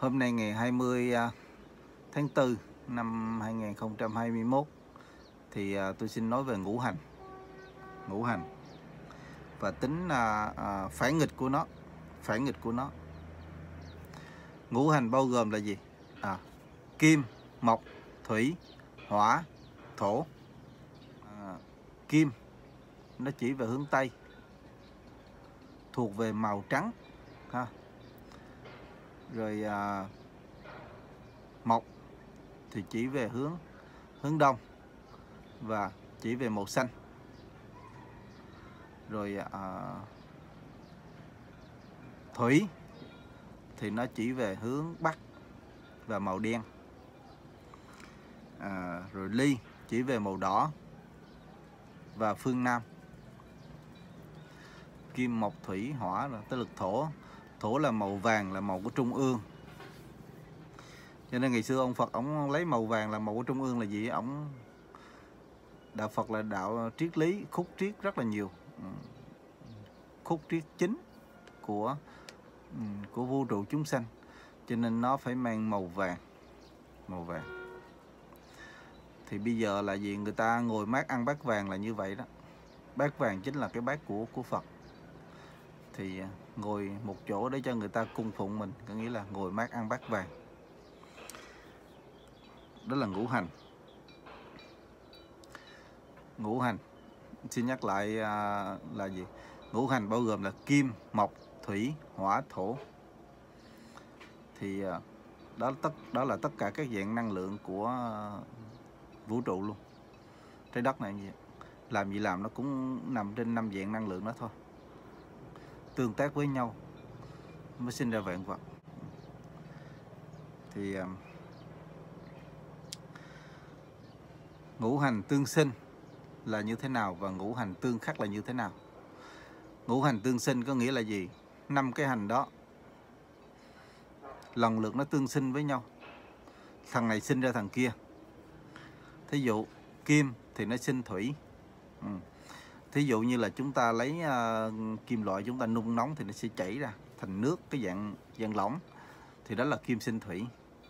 Hôm nay ngày 20 tháng 4 năm 2021 thì tôi xin nói về ngũ hành. Ngũ hành và tính phản nghịch của nó. Phản nghịch của nó. Ngũ hành bao gồm là gì? Kim, mộc, thủy, hỏa, thổ. Kim nó chỉ về hướng Tây, thuộc về màu trắng ha. Rồi mộc thì chỉ về hướng Đông và chỉ về màu xanh. Rồi thủy thì nó chỉ về hướng Bắc và màu đen. Rồi ly chỉ về màu đỏ và phương Nam. Kim, mộc, thủy, hỏa là tới lực thổ. Thổ là màu vàng, là màu của trung ương. Cho nên ngày xưa ông Phật ông lấy màu vàng là màu của trung ương là gì? Đạo Phật là đạo triết lý, khúc triết rất là nhiều. Khúc triết chính của vũ trụ chúng sanh. Cho nên nó phải mang màu vàng. Màu vàng. Thì bây giờ là gì? Người ta ngồi mát ăn bát vàng là như vậy đó. Bát vàng chính là cái bát của Phật. Thì ngồi một chỗ để cho người ta cung phụng mình, có nghĩa là ngồi mát ăn bát vàng. Đó là ngũ hành. Ngũ hành, xin nhắc lại là gì? Ngũ hành bao gồm là kim, mộc, thủy, hỏa, thổ. Thì đó là tất cả các dạng năng lượng của vũ trụ luôn. Trái đất này vậy. Làm gì làm nó cũng nằm trên 5 dạng năng lượng đó thôi. Tương tác với nhau mới sinh ra vạn vật. Thì ngũ hành tương sinh là như thế nào và ngũ hành tương khắc là như thế nào? Ngũ hành tương sinh có nghĩa là gì? 5 cái hành đó lần lượt nó tương sinh với nhau. Thằng này sinh ra thằng kia. Thí dụ kim thì nó sinh thủy. Thí dụ như là chúng ta lấy kim loại chúng ta nung nóng thì nó sẽ chảy ra thành nước, cái dạng lỏng. Thì đó là kim sinh thủy.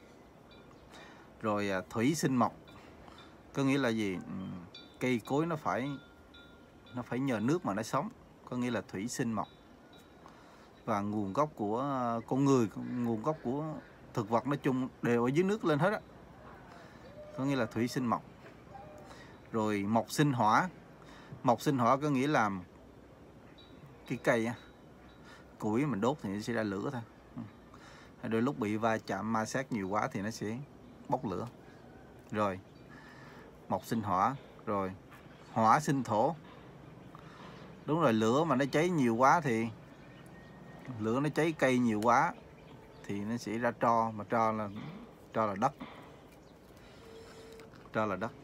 Rồi thủy sinh mộc. Có nghĩa là gì? Cây cối nó phải nhờ nước mà nó sống. Có nghĩa là thủy sinh mộc. Và nguồn gốc của con người, nguồn gốc của thực vật nói chung đều ở dưới nước lên hết á. Có nghĩa là thủy sinh mộc. Rồi mộc sinh hỏa. Mộc sinh hỏa có nghĩa là cái cây á, củi mình đốt thì nó sẽ ra lửa thôi. Đôi lúc bị va chạm ma sát nhiều quá thì nó sẽ bốc lửa. Rồi mộc sinh hỏa. Rồi hỏa sinh thổ. Đúng rồi, lửa mà nó cháy nhiều quá thì lửa nó cháy cây nhiều quá thì nó sẽ ra tro, mà tro là đất. Tro là đất.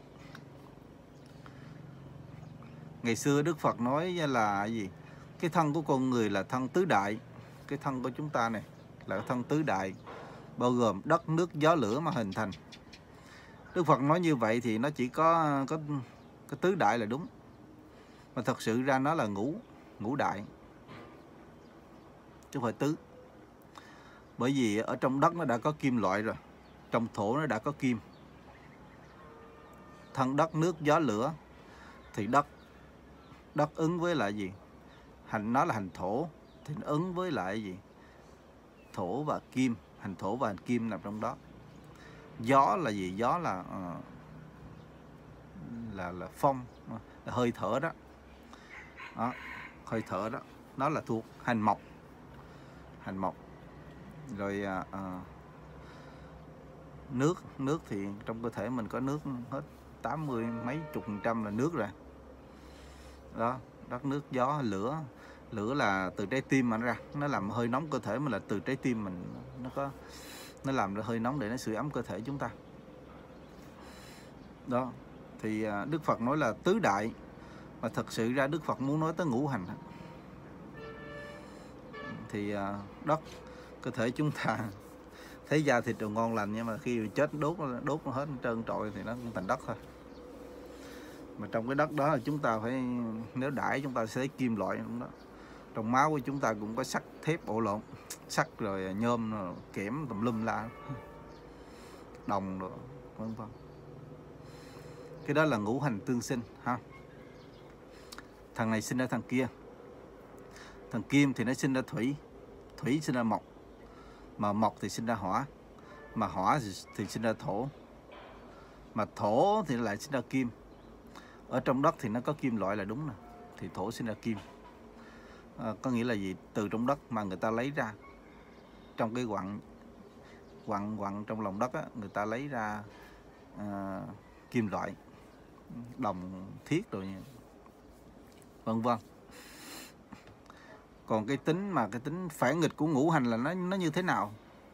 Ngày xưa Đức Phật nói là gì? Cái thân của con người là thân tứ đại. Cái thân của chúng ta này là thân tứ đại, bao gồm đất, nước, gió, lửa mà hình thành. Đức Phật nói như vậy thì nó chỉ có tứ đại là đúng. Mà thật sự ra nó là ngũ đại, chứ không phải tứ. Bởi vì ở trong đất nó đã có kim loại rồi, trong thổ nó đã có kim. Thân đất, nước, gió, lửa thì đất ứng với lại gì? Nó là hành thổ thì nó ứng với lại gì? Thổ và kim, hành thổ và hành kim nằm trong đó. Gió là gì? Gió là phong, là hơi thở đó. Đó, hơi thở đó, nó là thuộc hành mộc. Hành mộc. Rồi nước thì trong cơ thể mình có nước hết 80 mấy chục % là nước rồi. Đó, đất, nước, gió, lửa. Lửa là từ trái tim mà nó ra, nó làm hơi nóng cơ thể mình, là từ trái tim mình nó làm ra hơi nóng để nó sưởi ấm cơ thể chúng ta. Đó, thì Đức Phật nói là tứ đại, mà thật sự ra Đức Phật muốn nói tới ngũ hành. Thì đất, cơ thể chúng ta thấy da thịt đều ngon lành, nhưng mà khi chết đốt nó hết trơn trọi thì nó cũng thành đất thôi. Mà trong cái đất đó là chúng ta phải, nếu đãi chúng ta sẽ thấy kim loại trong đó. Trong máu của chúng ta cũng có sắt, thép, sắt rồi nhôm rồi, kẽm tùm lum la, đồng rồi vân vân. Cái đó là ngũ hành tương sinh ha. Thằng này sinh ra thằng kia. Thằng kim thì nó sinh ra thủy, thủy sinh ra mộc, mà mộc thì sinh ra hỏa, mà hỏa thì sinh ra thổ, mà thổ thì lại sinh ra kim. Ở trong đất thì nó có kim loại là đúng nè, thì thổ sinh ra kim. Có nghĩa là gì? Từ trong đất mà người ta lấy ra, trong cái quặng trong lòng đất á, người ta lấy ra kim loại, đồng, thiết rồi vân vân. Còn cái tính phản nghịch của ngũ hành là nó như thế nào?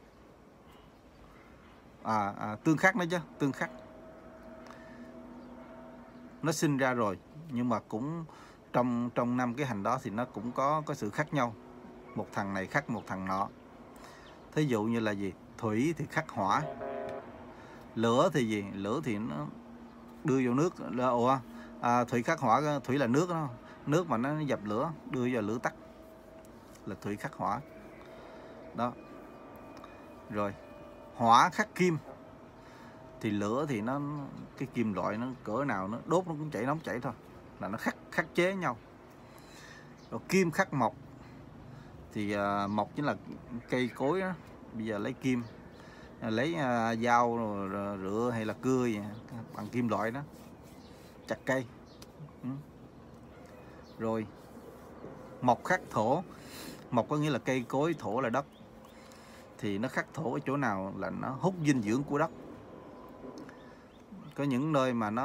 Tương khắc đó chứ, tương khắc. Nó sinh ra rồi nhưng mà cũng trong 5 cái hành đó thì nó cũng có sự khác nhau. Một thằng này khác một thằng nọ. Thí dụ như là gì? Thủy thì khắc hỏa. Lửa thì gì? Lửa thì nó đưa vào nước. Thủy khắc hỏa, thủy là nước đó. Nước mà nó dập lửa, đưa vào lửa tắt là thủy khắc hỏa. Đó. Rồi, hỏa khắc kim. Thì lửa thì nó, cái kim loại nó cỡ nào nó đốt nó cũng chảy nóng chảy thôi, là nó khắc chế nhau. Rồi kim khắc mộc. Thì mộc chính là cây cối đó. Bây giờ lấy kim, lấy dao rồi rửa hay là cưa gì, bằng kim loại đó, chặt cây. Rồi mộc khắc thổ. Mộc có nghĩa là cây cối, thổ là đất. Thì nó khắc thổ ở chỗ nào là nó hút dinh dưỡng của đất. Có những nơi mà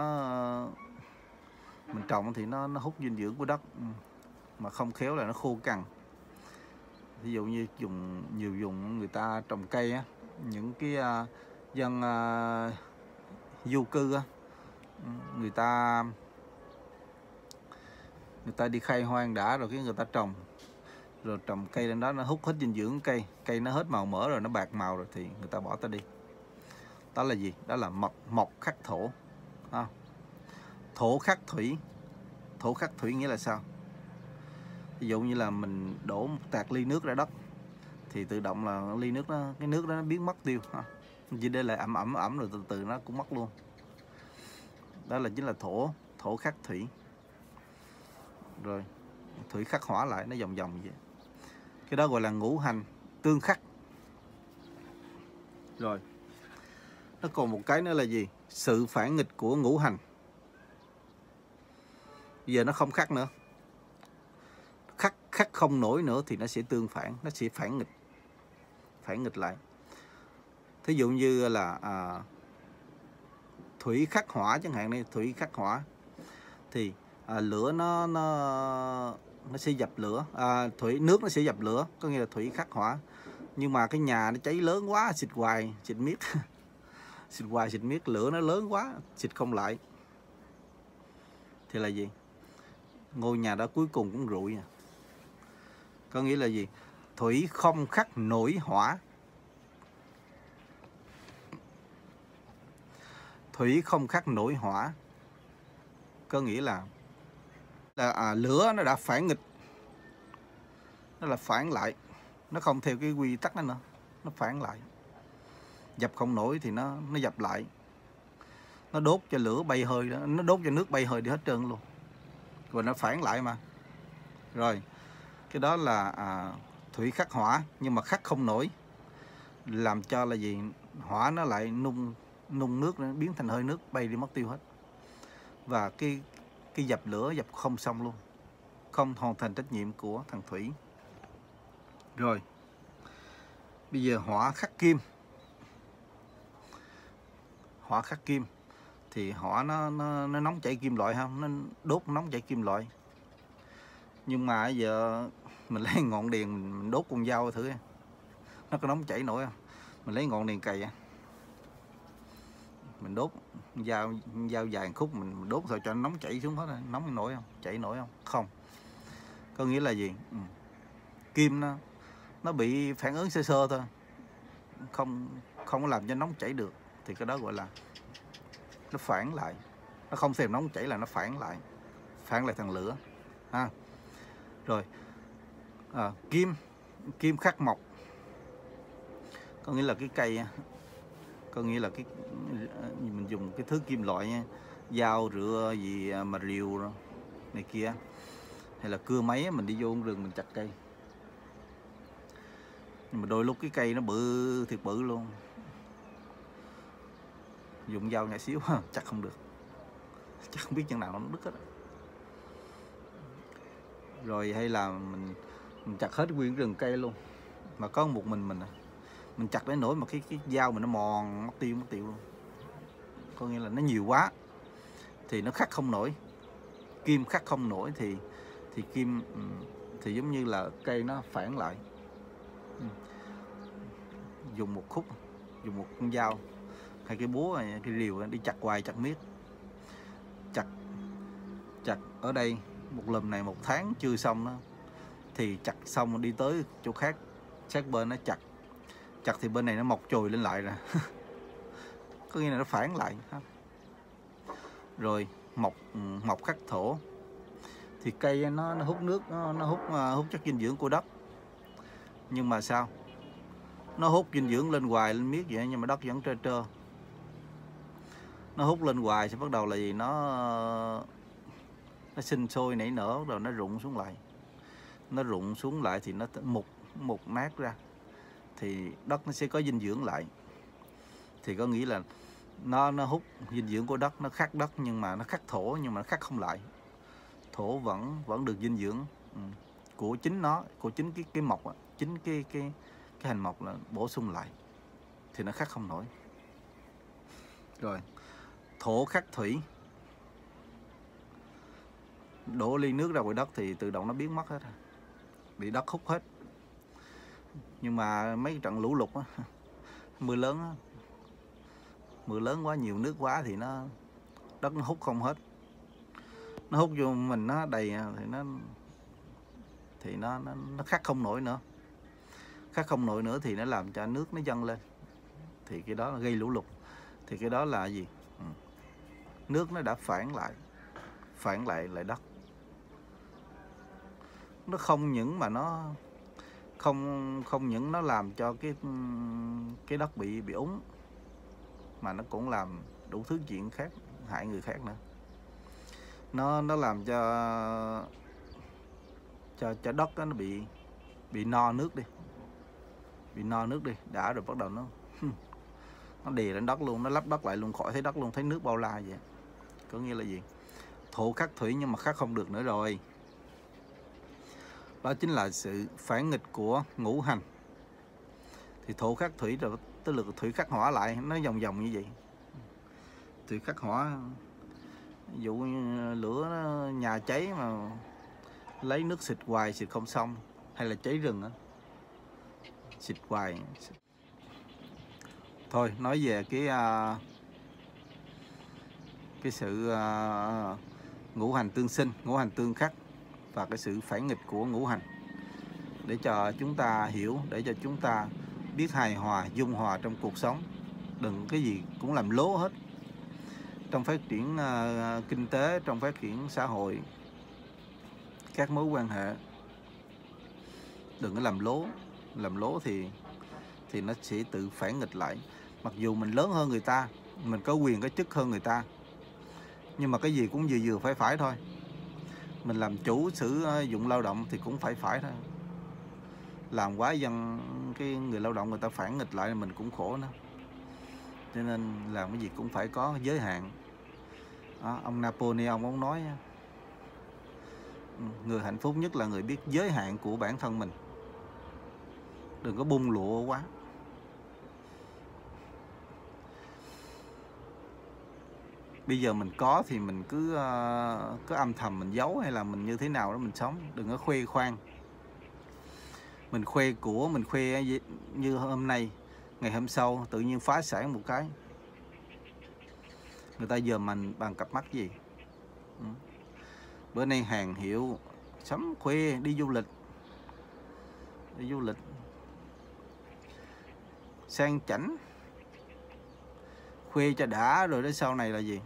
mình trồng thì nó hút dinh dưỡng của đất, mà không khéo là nó khô cằn. Ví dụ như nhiều vùng người ta trồng cây á, những cái dân du cư á, người ta đi khai hoang đã rồi cái người ta trồng cây lên đó, nó hút hết dinh dưỡng cây nó hết màu mỡ rồi, nó bạc màu rồi thì người ta bỏ ta đi. Đó là gì? Đó là mộc khắc thổ. Thổ khắc thủy. Thổ khắc thủy nghĩa là sao? Ví dụ như là mình đổ một tạt ly nước ra đất thì tự động là ly nước đó, cái nước đó nó biến mất tiêu. Chỉ để lại ẩm rồi từ từ nó cũng mất luôn. Đó là chính là thổ khắc thủy. Rồi thủy khắc hỏa lại, nó vòng vòng vậy. Cái đó gọi là ngũ hành tương khắc. Rồi nó còn một cái nữa là gì? Sự phản nghịch của ngũ hành. Bây giờ nó không khắc nữa, khắc không nổi nữa thì nó sẽ tương phản, nó sẽ phản nghịch lại. Thí dụ như là thủy khắc hỏa chẳng hạn này, thủy khắc hỏa thì lửa nó sẽ dập lửa, nước nó sẽ dập lửa, có nghĩa là thủy khắc hỏa. Nhưng mà cái nhà nó cháy lớn quá, xịt hoài xịt miết xịt hoài xịt miết, lửa nó lớn quá, xịt không lại thì là gì? Ngôi nhà đó cuối cùng cũng rụi. Có nghĩa là gì? Thủy không khắc nổi hỏa. Thủy không khắc nổi hỏa có nghĩa là lửa nó đã phản nghịch, nó là phản lại, nó không theo cái quy tắc đó nữa, nó phản lại. Dập không nổi thì nó dập lại, nó đốt cho lửa bay hơi đó, nó đốt cho nước bay hơi đi hết trơn luôn, rồi nó phản lại mà. Rồi cái đó là thủy khắc hỏa, nhưng mà khắc không nổi, làm cho là gì? Hỏa nó lại nung nước, nó biến thành hơi nước bay đi mất tiêu hết. Và cái dập lửa dập không xong luôn, không hoàn thành trách nhiệm của thằng thủy. Rồi bây giờ hỏa khắc kim. Hỏa khắc kim thì hỏa nó nóng chảy kim loại không? Nó đốt nóng chảy kim loại. Nhưng mà giờ mình lấy ngọn đèn mình đốt con dao thử, nó có nóng chảy nổi không? Mình lấy ngọn đèn cày, mình đốt dao dài khúc, mình đốt rồi cho nó nóng chảy xuống hết rồi, nóng nổi không? Chảy nổi không? Không. Có nghĩa là gì? Kim nó bị phản ứng sơ sơ thôi, không có làm cho nóng chảy được, thì cái đó gọi là nó phản lại. Nó không thèm nóng chảy là nó phản lại thằng lửa ha. Rồi Kim khắc mộc, có nghĩa là cái cây, có nghĩa là cái mình dùng cái thứ kim loại nha, dao rửa gì mà rìu này kia, hay là cưa máy mình đi vô rừng mình chặt cây. Nhưng mà đôi lúc cái cây nó bự thiệt bự luôn, dùng dao nhỏ xíu chặt không được, chắc không biết chừng nào nó đứt hết. Rồi hay là mình chặt hết nguyên rừng cây luôn, mà có một mình chặt đến nỗi mà cái dao mình nó mòn mất tiêu luôn, có nghĩa là nó nhiều quá thì nó khắc không nổi, kim khắc không nổi thì kim thì giống như là cây nó phản lại. Dùng một khúc, dùng một con dao hay cái búa hay cái rìu đi chặt hoài chặt miết, chặt ở đây một lần này 1 tháng chưa xong đó, thì chặt xong đi tới chỗ khác sát bên nó chặt thì bên này nó mọc chồi lên lại rồi có nghĩa là nó phản lại. Rồi mọc khắc thổ thì cây nó hút nước, nó hút chất dinh dưỡng của đất, nhưng mà sao nó hút dinh dưỡng lên hoài lên miết vậy, nhưng mà đất vẫn trơ. Nó hút lên hoài sẽ bắt đầu là gì, nó sinh sôi nảy nở rồi nó rụng xuống lại, thì nó mục nát ra, thì đất nó sẽ có dinh dưỡng lại, thì có nghĩa là nó hút dinh dưỡng của đất, nó khắc đất nhưng mà nó khắc thổ, nhưng mà nó khắc không lại. Thổ vẫn được dinh dưỡng của chính nó, của chính cái mộc, chính cái hành mộc là bổ sung lại, thì nó khắc không nổi. Rồi thổ khắc thủy, đổ ly nước ra ngoài đất thì tự động nó biến mất hết, bị đất hút hết. Nhưng mà mấy trận lũ lụt á, mưa lớn quá, nhiều nước quá thì đất nó hút không hết, nó hút vô mình nó đầy thì nó khắc không nổi nữa, thì nó làm cho nước nó dâng lên, thì cái đó là gây lũ lụt. Thì cái đó là gì? Nước nó đã phản lại đất. Nó không những mà nó không những nó làm cho cái đất bị úng, mà nó cũng làm đủ thứ chuyện khác, hại người khác nữa. Nó làm cho đất đó nó bị no nước đi, đã rồi bắt đầu nó đè lên đất luôn, nó lấp đất lại luôn, khỏi thấy đất luôn, thấy nước bao la vậy. Có nghĩa là gì? Thổ khắc thủy nhưng mà khắc không được nữa rồi. Đó chính là sự phản nghịch của ngũ hành. Thì thổ khắc thủy rồi tức là thủy khắc hỏa lại, nó vòng như vậy. Thủy khắc hỏa, ví dụ như lửa nhà cháy mà lấy nước xịt hoài xịt không xong, hay là cháy rừng á, xịt hoài. Thôi nói về cái sự ngũ hành tương sinh, ngũ hành tương khắc và cái sự phản nghịch của ngũ hành, để cho chúng ta hiểu, để cho chúng ta biết hài hòa, dung hòa trong cuộc sống. Đừng cái gì cũng làm lố hết. Trong phát triển kinh tế, trong phát triển xã hội, các mối quan hệ, đừng có làm lố thì nó sẽ tự phản nghịch lại. Mặc dù mình lớn hơn người ta, mình có quyền có chức hơn người ta, nhưng mà cái gì cũng vừa phải thôi. Mình làm chủ sử dụng lao động thì cũng phải thôi. Làm quá dân cái người lao động người ta phản nghịch lại, mình cũng khổ nữa. Cho nên làm cái gì cũng phải có giới hạn. Đó, ông Napoleon ông nói người hạnh phúc nhất là người biết giới hạn của bản thân mình, đừng có bung lụa quá. Bây giờ mình có thì mình cứ âm thầm mình giấu, hay là mình như thế nào đó mình sống, đừng có khoe khoang. Mình khoe của, mình khoe như hôm nay, ngày hôm sau tự nhiên phá sản một cái, người ta dòm mình bằng cặp mắt gì. Bữa nay hàng hiệu sắm khoe đi du lịch sang chảnh, khoe cho đã, rồi đến sau này là gì?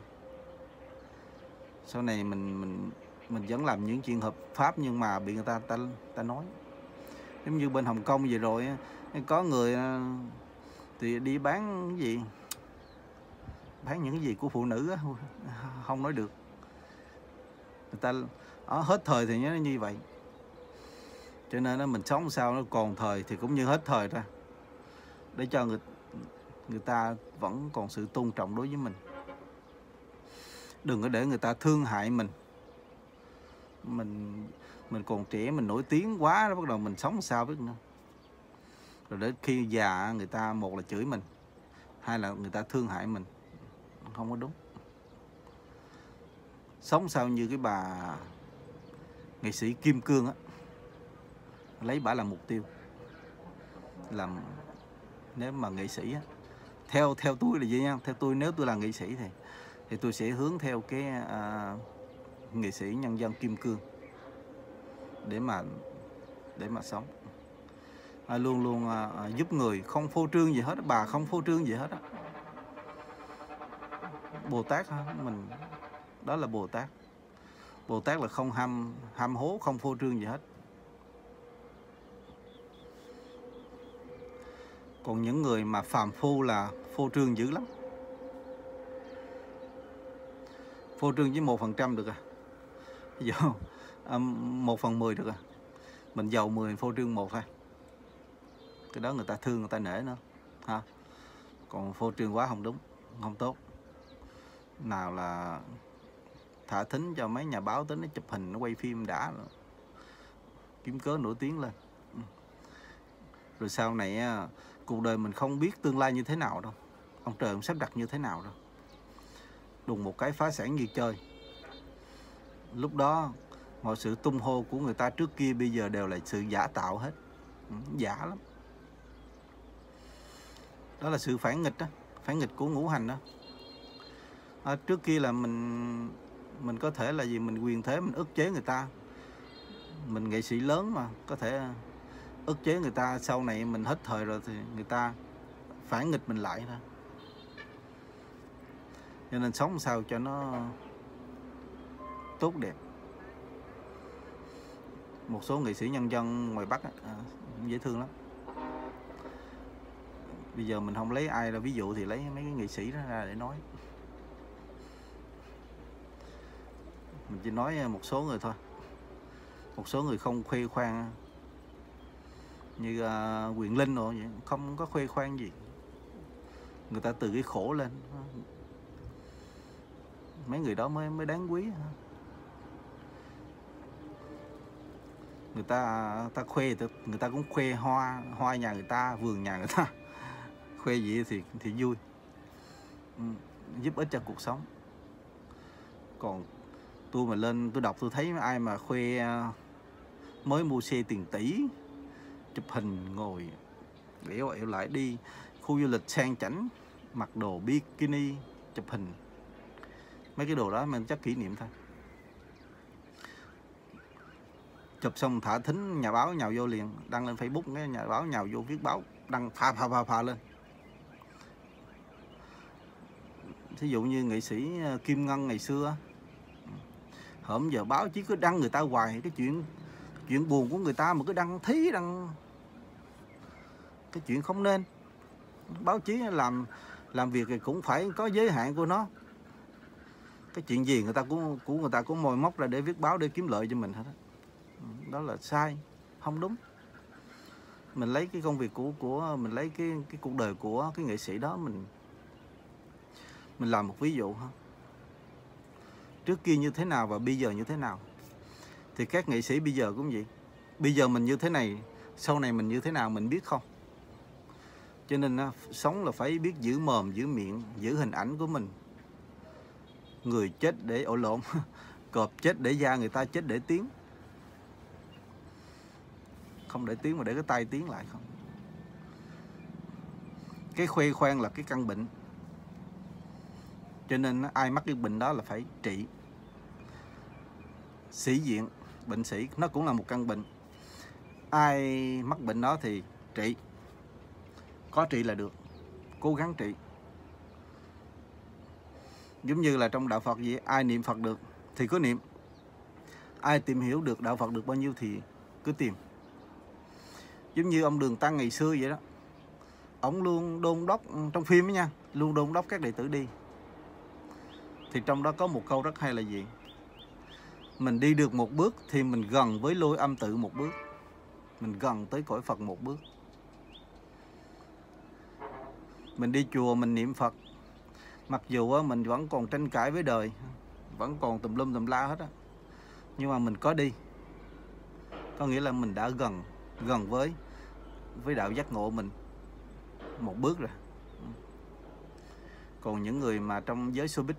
Sau này mình vẫn làm những chuyện hợp pháp nhưng mà bị người ta nói. Giống như bên Hồng Kông vừa rồi có người thì đi bán cái gì, bán những cái gì của phụ nữ á, không nói được. Người ta hết thời thì nó như vậy. Cho nên mình sống sao nó còn thời thì cũng như hết thời ra, để cho người ta vẫn còn sự tôn trọng đối với mình. Đừng có để người ta thương hại mình. Mình còn trẻ, mình nổi tiếng quá, nó bắt đầu mình sống sao biết nữa. Rồi đến khi già người ta một là chửi mình, hai là người ta thương hại mình, không có đúng. Sống sao như cái bà nghệ sĩ Kim Cương á, lấy bả làm mục tiêu. Làm nếu mà nghệ sĩ á, theo tôi là gì nha, theo tôi nếu tôi là nghệ sĩ thì tôi sẽ hướng theo cái nghệ sĩ nhân dân Kim Cương để mà sống. Luôn luôn giúp người, không phô trương gì hết. Bà không phô trương gì hết á. Bồ Tát mình, đó là Bồ Tát. Bồ Tát là không ham hố, không phô trương gì hết. Còn những người mà phàm phu là phô trương dữ lắm. Phô trương với 1% được à? Ví dụ 1/10 được à? Mình giàu 10 phô trương 1 thôi. Cái đó người ta thương, người ta nể nữa ha. Còn phô trương quá không đúng, không tốt. Nào là thả thính cho mấy nhà báo tới nó chụp hình, nó quay phim đã rồi, kiếm cớ nổi tiếng lên. Rồi sau này cuộc đời mình không biết tương lai như thế nào đâu, ông trời ông sắp đặt như thế nào đâu. Đùng một cái phá sản như chơi. Lúc đó mọi sự tung hô của người ta trước kia bây giờ đều là sự giả tạo hết. Giả lắm. Đó là sự phản nghịch đó, phản nghịch của ngũ hành đó. Trước kia là mình có thể là gì, mình quyền thế, mình ức chế người ta. Mình nghệ sĩ lớn mà, có thể ức chế người ta. Sau này mình hết thời rồi thì người ta phản nghịch mình lại thôi. Cho nên sống sao cho nó tốt đẹp. Một số nghệ sĩ nhân dân ngoài Bắc dễ thương lắm. Bây giờ mình không lấy ai ra ví dụ thì lấy mấy cái nghệ sĩ đó ra để nói. Mình chỉ nói một số người thôi. Một số người không khoe khoang, như Quyền Linh rồi vậy, không có khoe khoang gì. Người ta từ cái khổ lên. Mấy người đó mới đáng quý. Người ta khoe, người ta cũng khoe hoa nhà người ta, vườn nhà người ta. Khoe gì thì vui, giúp ích cho cuộc sống. Còn tôi mà lên tôi đọc, tôi thấy ai mà khoe mới mua xe tiền tỷ, chụp hình ngồi ẻo ẻo lại đi khu du lịch sang chảnh, mặc đồ bikini chụp hình, mấy cái đồ đó mình chắc kỷ niệm thôi. Chụp xong thả thính, nhà báo nhào vô liền, đăng lên Facebook, cái nhà báo nhào vô viết báo, đăng phà lên. Thí dụ như nghệ sĩ Kim Ngân ngày xưa, hổm giờ báo chí cứ đăng người ta hoài cái chuyện buồn của người ta mà cứ đăng cái chuyện không nên. Báo chí làm việc thì cũng phải có giới hạn của nó. Cái chuyện gì người ta cũng mồi móc ra để viết báo để kiếm lợi cho mình hết. Đó là sai, không đúng. Mình lấy cái công việc của mình lấy cái cuộc đời của cái nghệ sĩ đó, mình làm một ví dụ ha. Trước kia như thế nào và bây giờ như thế nào. Thì các nghệ sĩ bây giờ cũng vậy. Bây giờ mình như thế này, sau này mình như thế nào mình biết không? Cho nên sống là phải biết giữ mồm, giữ miệng, giữ hình ảnh của mình. Người chết để lộn cọp chết để da, người ta chết để tiếng. Không để tiếng mà để cái tay tiếng lại không. Cái khoe khoang là cái căn bệnh. Cho nên ai mắc cái bệnh đó là phải trị. Sĩ diện, bệnh sĩ nó cũng là một căn bệnh. Ai mắc bệnh đó thì trị. Có trị là được. Cố gắng trị. Giống như là trong đạo Phật vậy, ai niệm Phật được thì cứ niệm. Ai tìm hiểu được đạo Phật được bao nhiêu thì cứ tìm. Giống như ông Đường Tăng ngày xưa vậy đó. Ông luôn đôn đốc trong phim ấy nha, luôn đôn đốc các đệ tử đi. Thì trong đó có một câu rất hay là gì? Mình đi được một bước thì mình gần với lôi âm tự một bước. Mình gần tới cõi Phật một bước. Mình đi chùa mình niệm Phật, mặc dù mình vẫn còn tranh cãi với đời, vẫn còn tùm lum tùm la hết á, nhưng mà mình có đi, có nghĩa là mình đã gần với đạo giác ngộ mình một bước rồi. Còn những người mà trong giới showbiz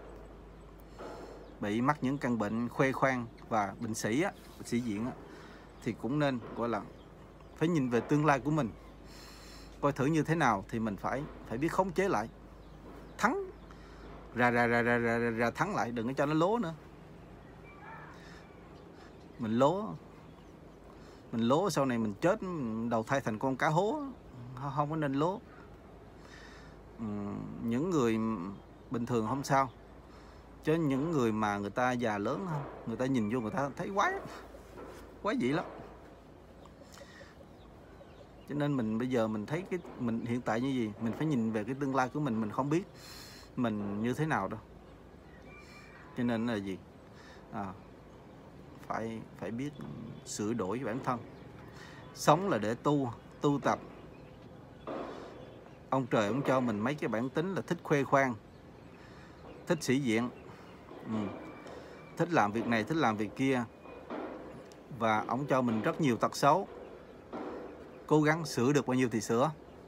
bị mắc những căn bệnh khoe khoang và bệnh sĩ diện thì cũng nên gọi là phải nhìn về tương lai của mình, coi thử như thế nào thì mình phải biết khống chế lại, thắng ra thắng lại, đừng có cho nó lố nữa. Mình lố sau này mình chết đầu thai thành con cá hố, không có nên lố. Những người bình thường không sao, chứ những người mà người ta già lớn, người ta nhìn vô người ta thấy quái dị lắm. Cho nên mình bây giờ mình thấy mình hiện tại như gì, mình phải nhìn về cái tương lai của mình không biết mình như thế nào đâu. Cho nên là gì, phải biết sửa đổi bản thân. Sống là để tu tập. Ông trời ông cho mình mấy cái bản tính là thích khoe khoang, thích sĩ diện, thích làm việc này, thích làm việc kia, và ông cho mình rất nhiều tật xấu. Cố gắng sửa được bao nhiêu thì sửa,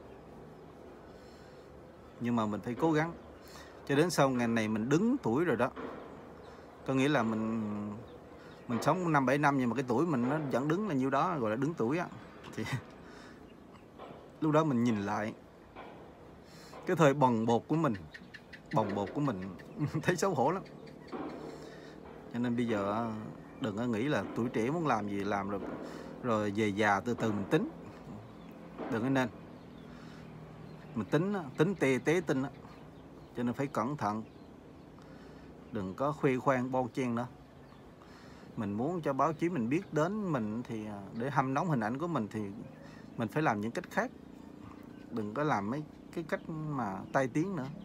nhưng mà mình phải cố gắng cho đến sau ngày này mình đứng tuổi rồi đó. Có nghĩa là mình sống 5-7 năm nhưng mà cái tuổi mình nó vẫn đứng là nhiêu đó, gọi là đứng tuổi á. Thì lúc đó mình nhìn lại cái thời bồng bột của mình thấy xấu hổ lắm. Cho nên bây giờ đừng có nghĩ là tuổi trẻ muốn làm gì làm, rồi về già từ từ mình tính. Đừng có nên mình tính tế tinh đó. Cho nên phải cẩn thận, đừng có khoe khoang bon chen nữa. Mình muốn cho báo chí mình biết đến mình thì để hâm nóng hình ảnh của mình thì mình phải làm những cách khác, đừng có làm mấy cái cách mà tai tiếng nữa,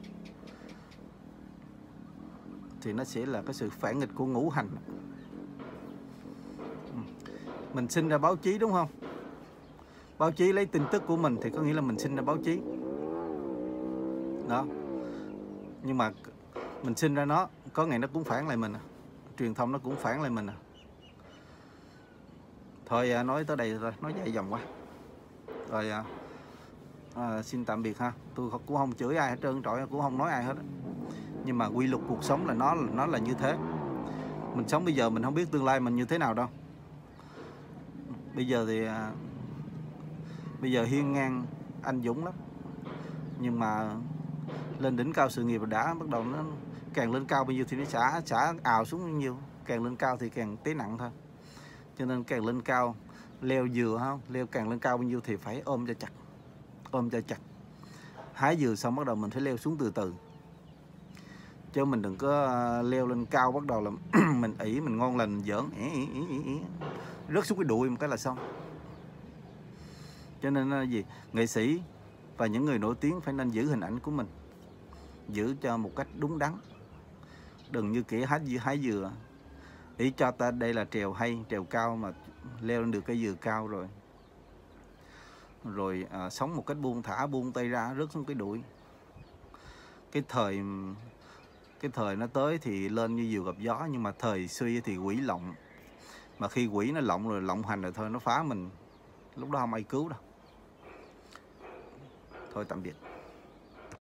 thì nó sẽ là cái sự phản nghịch của ngũ hành. Mình sinh ra báo chí đúng không? Báo chí lấy tin tức của mình thì có nghĩa là mình sinh ra báo chí đó. Nhưng mà mình sinh ra nó, có ngày nó cũng phản lại mình, truyền thông nó cũng phản lại mình. Thôi nói tới đây rồi, nói dài dòng quá rồi. Xin tạm biệt ha. Tôi cũng không chửi ai hết trơn trọi, cũng không nói ai hết, nhưng mà quy luật cuộc sống là nó là như thế. Mình sống bây giờ mình không biết tương lai mình như thế nào đâu. Bây giờ thì bây giờ hiên ngang anh dũng lắm, nhưng mà lên đỉnh cao sự nghiệp đã bắt đầu nó càng lên cao bao nhiêu thì nó xả ào xuống bao nhiêu, càng lên cao thì càng tế nặng thôi. Cho nên càng lên cao leo dừa không, leo càng lên cao bao nhiêu thì phải ôm cho chặt. Hái dừa xong bắt đầu mình phải leo xuống từ từ, chứ mình đừng có leo lên cao bắt đầu là mình mình ngon lành mình giỡn rớt xuống cái đuôi một cái là xong. Cho nên là gì, nghệ sĩ và những người nổi tiếng phải nên giữ hình ảnh của mình, giữ cho một cách đúng đắn, đừng như kiểu hái dừa ý cho ta đây là trèo hay, trèo cao mà leo lên được cây dừa cao rồi sống một cách buông thả, buông tay ra rớt xuống cái đuôi. Cái thời nó tới thì lên như diều gặp gió, nhưng mà thời suy thì quỷ lộng, mà khi quỷ nó lộng rồi, lộng hành rồi thôi nó phá mình, lúc đó không ai cứu đâu. Thôi tạm biệt.